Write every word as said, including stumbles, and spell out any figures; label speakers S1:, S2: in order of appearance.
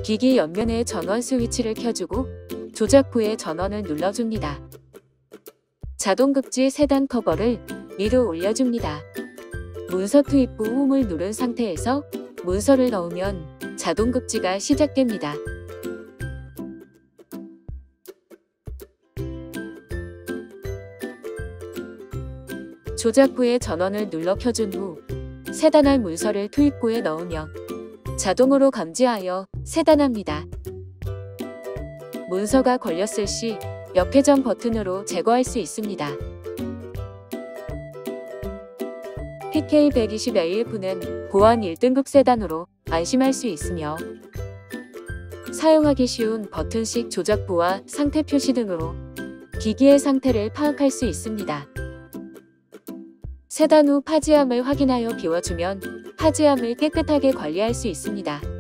S1: 기기 옆면에 전원 스위치를 켜주고 조작 후에 전원을 눌러줍니다. 자동급지 세단 커버를 위로 올려줍니다. 문서 투입 후 홈을 누른 상태에서 문서를 넣으면 자동급지가 시작됩니다. 조작 후에 전원을 눌러 켜준 후 세단할 문서를 투입구에 넣으며 자동으로 감지하여 세단합니다. 문서가 걸렸을 시 역회전 버튼으로 제거할 수 있습니다. 피케이 백이십 에이에프는 보안 일 등급 세단으로 안심할 수 있으며 사용하기 쉬운 버튼식 조작부와 상태 표시 등으로 기기의 상태를 파악할 수 있습니다. 세단 후 파지함을 확인하여 비워주면 파지함을 깨끗하게 관리할 수 있습니다.